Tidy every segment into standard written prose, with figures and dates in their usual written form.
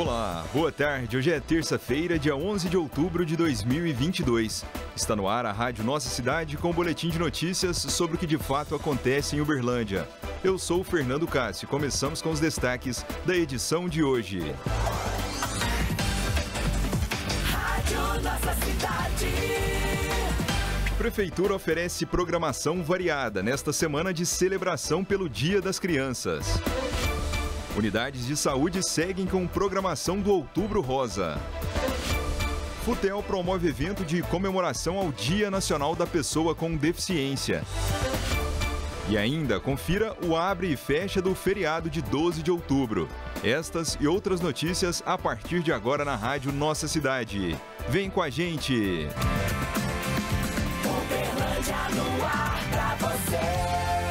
Olá, boa tarde. Hoje é terça-feira, dia 11 de outubro de 2022. Está no ar a Rádio Nossa Cidade com um boletim de notícias sobre o que de fato acontece em Uberlândia. Eu sou o Fernando Cássio. Começamos com os destaques da edição de hoje. Rádio Nossa Cidade. Prefeitura oferece programação variada nesta semana de celebração pelo Dia das Crianças. Unidades de saúde seguem com programação do Outubro Rosa. Futel promove evento de comemoração ao Dia Nacional da Pessoa com Deficiência. E ainda, confira o abre e fecha do feriado de 12 de outubro. Estas e outras notícias a partir de agora na Rádio Nossa Cidade. Vem com a gente! Uberlândia no ar pra você.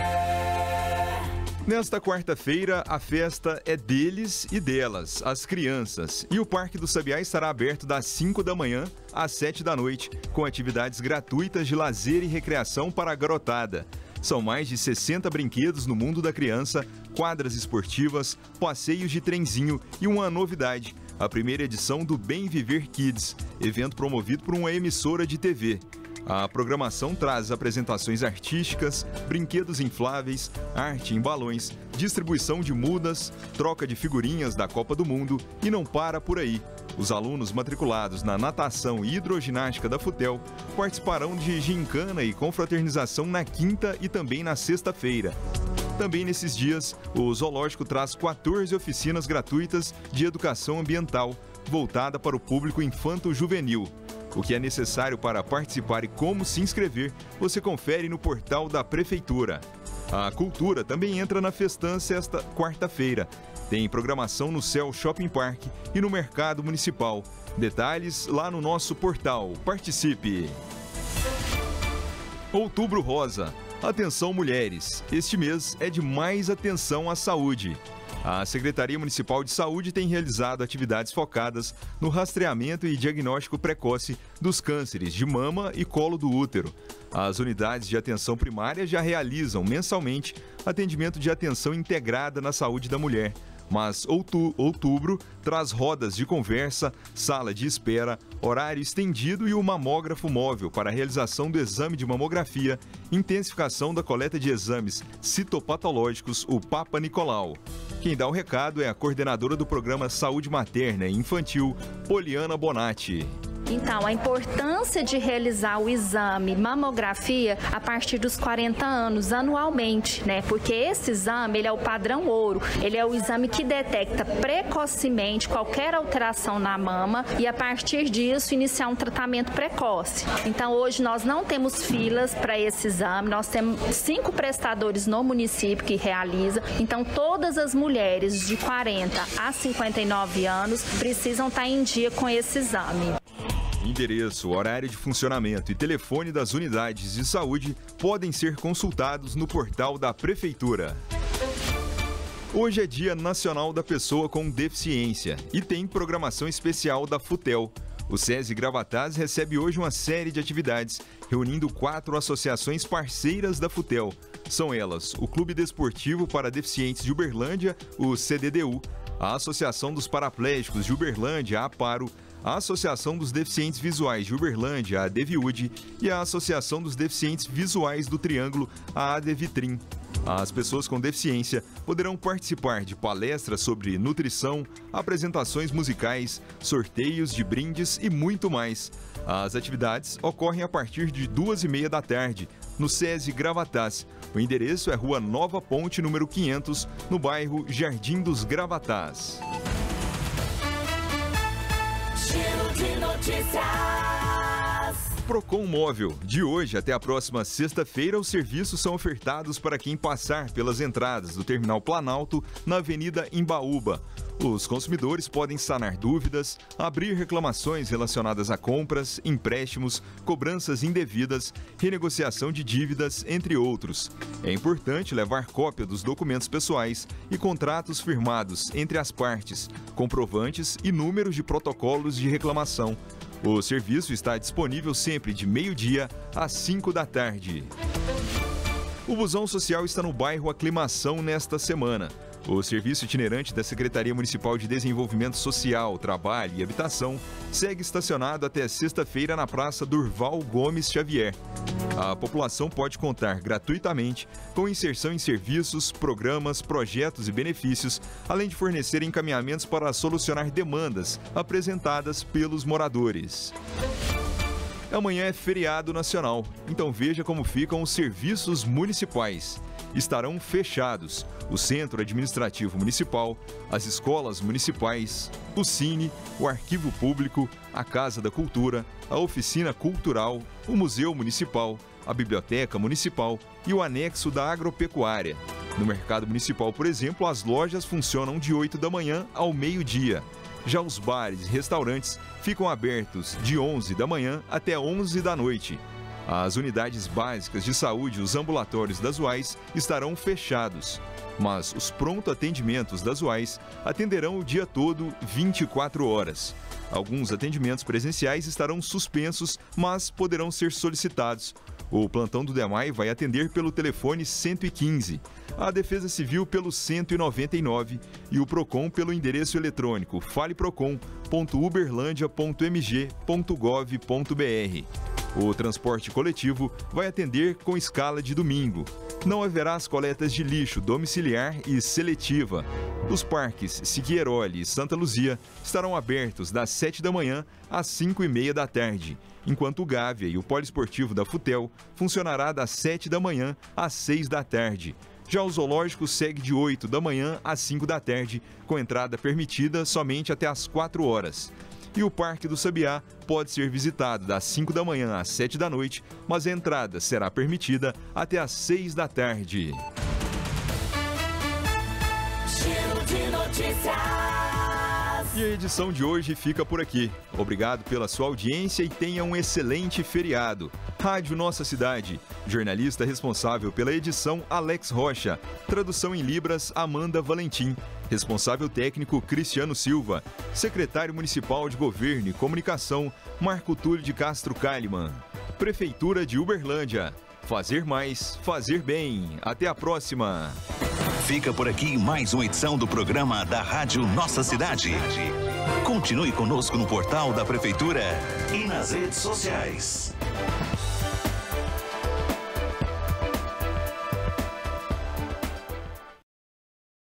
Nesta quarta-feira, a festa é deles e delas, as crianças. E o Parque do Sabiá estará aberto das 5 da manhã às 7 da noite, com atividades gratuitas de lazer e recreação para a garotada. São mais de 60 brinquedos no mundo da criança, quadras esportivas, passeios de trenzinho e uma novidade, a primeira edição do Bem Viver Kids, evento promovido por uma emissora de TV. A programação traz apresentações artísticas, brinquedos infláveis, arte em balões, distribuição de mudas, troca de figurinhas da Copa do Mundo e não para por aí. Os alunos matriculados na natação e hidroginástica da Futel participarão de gincana e confraternização na quinta e também na sexta-feira. Também nesses dias, o Zoológico traz 14 oficinas gratuitas de educação ambiental, voltada para o público infanto-juvenil. O que é necessário para participar e como se inscrever, você confere no portal da Prefeitura. A cultura também entra na festança esta quarta-feira. Tem programação no Céu Shopping Park e no Mercado Municipal. Detalhes lá no nosso portal. Participe! Outubro Rosa. Atenção mulheres, este mês é de mais atenção à saúde. A Secretaria Municipal de Saúde tem realizado atividades focadas no rastreamento e diagnóstico precoce dos cânceres de mama e colo do útero. As unidades de atenção primária já realizam mensalmente atendimento de atenção integrada na saúde da mulher. Mas outubro traz rodas de conversa, sala de espera, horário estendido e o mamógrafo móvel para a realização do exame de mamografia, intensificação da coleta de exames citopatológicos, o Papa Nicolau. Quem dá o recado é a coordenadora do programa Saúde Materna e Infantil, Poliana Bonatti. Então, a importância de realizar o exame mamografia a partir dos 40 anos, anualmente, né? Porque esse exame, ele é o padrão ouro, ele é o exame que detecta precocemente qualquer alteração na mama e, a partir disso, iniciar um tratamento precoce. Então, hoje nós não temos filas para esse exame, nós temos 5 prestadores no município que realizam. Então, todas as mulheres de 40 a 59 anos precisam estar em dia com esse exame. Endereço, horário de funcionamento e telefone das unidades de saúde podem ser consultados no portal da Prefeitura. Hoje é Dia Nacional da Pessoa com Deficiência e tem programação especial da Futel. O SESI Gravatás recebe hoje uma série de atividades, reunindo 4 associações parceiras da Futel. São elas o Clube Desportivo para Deficientes de Uberlândia, o CDDU, a Associação dos Paraplégicos de Uberlândia, a APARO, a Associação dos Deficientes Visuais de Uberlândia, a ADVIUD, e a Associação dos Deficientes Visuais do Triângulo, a ADVITRIM. As pessoas com deficiência poderão participar de palestras sobre nutrição, apresentações musicais, sorteios de brindes e muito mais. As atividades ocorrem a partir de 2h30 da tarde, no SESI Gravatás. O endereço é Rua Nova Ponte, número 500, no bairro Jardim dos Gravatás. Giro de notícias. Procon Móvel. De hoje até a próxima sexta-feira, os serviços são ofertados para quem passar pelas entradas do Terminal Planalto na Avenida Imbaúba. Os consumidores podem sanar dúvidas, abrir reclamações relacionadas a compras, empréstimos, cobranças indevidas, renegociação de dívidas, entre outros. É importante levar cópia dos documentos pessoais e contratos firmados entre as partes, comprovantes e números de protocolos de reclamação. O serviço está disponível sempre de meio-dia às 5 da tarde. O Busão Social está no bairro Aclimação nesta semana. O serviço itinerante da Secretaria Municipal de Desenvolvimento Social, Trabalho e Habitação segue estacionado até sexta-feira na Praça Durval Gomes Xavier. A população pode contar gratuitamente com inserção em serviços, programas, projetos e benefícios, além de fornecer encaminhamentos para solucionar demandas apresentadas pelos moradores. Amanhã é feriado nacional, então veja como ficam os serviços municipais. Estarão fechados o Centro Administrativo Municipal, as escolas municipais, o Cine, o Arquivo Público, a Casa da Cultura, a Oficina Cultural, o Museu Municipal, a Biblioteca Municipal e o anexo da Agropecuária. No Mercado Municipal, por exemplo, as lojas funcionam de 8 da manhã ao meio-dia. Já os bares e restaurantes ficam abertos de 11 da manhã até 11 da noite. As unidades básicas de saúde e os ambulatórios das UAIs estarão fechados, mas os pronto-atendimentos das UAIs atenderão o dia todo, 24 horas. Alguns atendimentos presenciais estarão suspensos, mas poderão ser solicitados. O plantão do DEMAI vai atender pelo telefone 115, a Defesa Civil pelo 199 e o PROCON pelo endereço eletrônico faleprocon.uberlandia.mg.gov.br. O transporte coletivo vai atender com escala de domingo. Não haverá as coletas de lixo domiciliar e seletiva. Os parques Siqueirole e Santa Luzia estarão abertos das 7 da manhã às 5h30 da tarde, enquanto o Gávea e o Poliesportivo da Futel funcionará das 7 da manhã às 6 da tarde. Já o zoológico segue de 8 da manhã às 5 da tarde, com entrada permitida somente até às 4 horas. E o Parque do Sabiá pode ser visitado das 5 da manhã às 7 da noite, mas a entrada será permitida até às 6 da tarde. Giro de notícias. E a edição de hoje fica por aqui. Obrigado pela sua audiência e tenha um excelente feriado. Rádio Nossa Cidade. Jornalista responsável pela edição, Alex Rocha. Tradução em Libras, Amanda Valentim. Responsável técnico, Cristiano Silva. Secretário Municipal de Governo e Comunicação, Marco Túlio de Castro Kalimann. Prefeitura de Uberlândia. Fazer mais, fazer bem. Até a próxima. Fica por aqui mais uma edição do programa da Rádio Nossa Cidade. Continue conosco no portal da Prefeitura e nas redes sociais.